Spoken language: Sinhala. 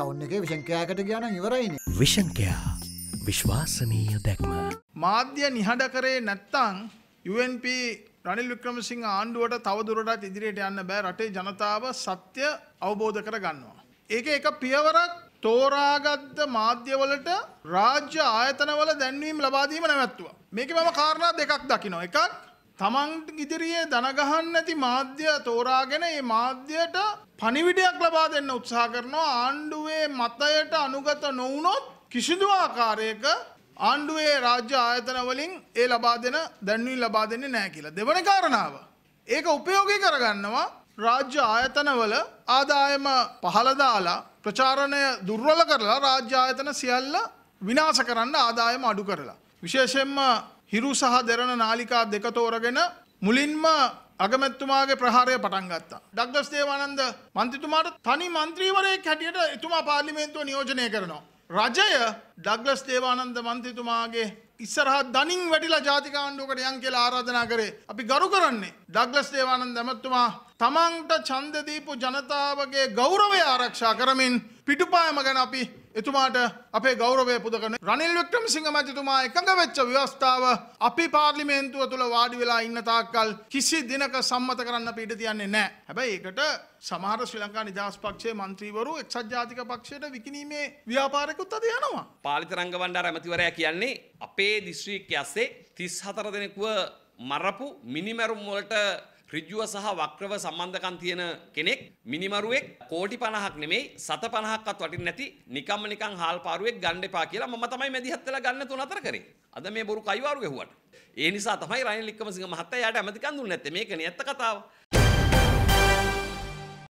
ටවුන් එකේ විෂන් කෑකට ගියා නම් ඉවරයිනේ. විෂන් කෑ විශ්වාසනීය දැක්ම. මාධ්‍ය නිහඬ කරේ නැත්තම් UNP රනිල් වික්‍රමසිංහ ආණ්ඩුවට තව දුරටත් ඉදිරියට යන්න බෑ. රටේ ජනතාව සත්‍ය අවබෝධ කර ගන්නවා. ඒකේ එක පියවරක් තෝරාගත්ත මාධ්‍යවලට රාජ්‍ය ආයතනවල දැන්වීම් ලබා දීම නැවැත්තුවා. මේකේ මම කාරණා දෙකක් දකිනවා. එකක් තමන් ඉදිරියේ දන ගහන්න නැති මාධ්‍ය තෝරාගෙන ඒ මාධ්‍යයට පණිවිඩයක් ලබා දෙන්න උත්සාහ කරනවා. ආණ්ඩුවේ මතයට අනුගත නොවුනොත් කිසිදු ආකාරයක ආණ්ඩුවේ රාජ්‍ය ආයතන වලින් ඒ ලබා දෙන දැන්වීම් ලබා දෙන්නේ නැහැ කියලා. දෙවන කාරණාව ඒක උපයෝගී කරගන්නවා රාජ්‍ය ආයතනවල ආදායම පහළ දාලා ප්‍රචාරණය දුර්වල කරලා රාජ්‍ය ආයතන සියල්ල විනාශ කරන්න ආදායම අඩු කරලා. විශේෂයෙන්ම හිරු සහ දෙරණ නාලිකා දෙක තෝරගෙන මුලින්ම අගමැතිතුමාගේ ප්‍රහාරය පටන් ගත්තා. ඩග්ලස් දේවානන්ද මන්ත්‍රීතුමාට තනි මන්ත්‍රීවරයෙක් හැටියට එතුමා පාර්ලිමේන්තුව නියෝජනය කරනවා. රජය ඩග්ලස් දේවානන්ද මන්ත්‍රීතුමාගේ ඉස්සරහා දනින් වැටිලා ජාතික ආණ්ඩුවකට යන් කියලා ආරාධනා කරේ. අපි ගරු කරන්නේ ඩග්ලස් දේවානන්ද ඇමතුමා තමන්ට ඡන්ද දීපු ජනතාවගේ ගෞරවය ආරක්ෂා කරමින් පිටුපායම ගැන අපි එතුමාට අපේ ගෞරවය පුද කරන රනිල් වික්‍රමසිංහ මැතිතුමා එකඟ වෙච්ච ව්‍යවස්ථාව අපි පාර්ලිමේන්තුව තුල වාඩි වෙලා ඉන්න තාක්කල් කිසි දිනක සම්මත කරන්න අපි ඉඩ තියන්නේ නැහැ. හැබැයි ඒකට සමහර ශ්‍රී ලංකා නිදහස් පක්ෂයේ മന്ത്രിවරු එක්සත් ජාතික පක්ෂයට විකිණීමේ ව්‍යාපාරිකුත් අද යනවා. පාලිත රංගබණ්ඩාර ඇමතිවරයා කියන්නේ අපේ දිස්ත්‍රික්කයේ ඇස්සේ 34 දෙනෙකුව මරපු මිනිමරුම් වලට ඍජුව සහ වක්‍රව සම්බන්ධකම් තියෙන කෙනෙක් මිනිමරුවෙක් කෝටි 50ක් නෙමෙයි 750ක්වත් වටින්නේ නැති නිකම්ම නිකන් හාල් පාරුවෙක් ගන්න එපා කියලා මම තමයි මැදිහත් වෙලා ගන්න තුන අතර කරේ. අද මේ බොරු කයිවාරු ගැහුවට. ඒ නිසා තමයි රනිල් වික්‍රමසිංහ මහත්තයා යාට ඇමතිකම් දුන්නේ නැත්තේ. මේකනේ ඇත්ත කතාව.